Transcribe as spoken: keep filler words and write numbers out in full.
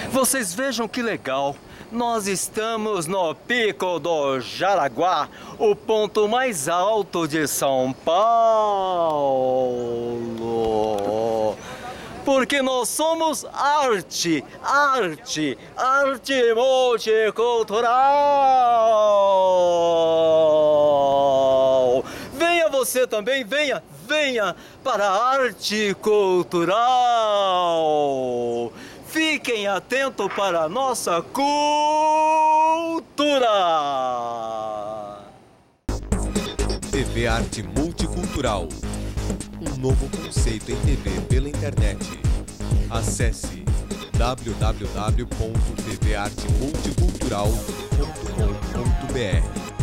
Vocês vejam que legal. Nós estamos no Pico do Jaraguá, o ponto mais alto de São Paulo. Porque nós somos arte, arte, arte multicultural. Venha você também, venha, venha para a arte cultural. Fiquem atentos para a nossa cultura. T V Arte Multicultural. Um novo conceito em T V pela internet. Acesse w w w ponto t v arte multicultural ponto com ponto b r.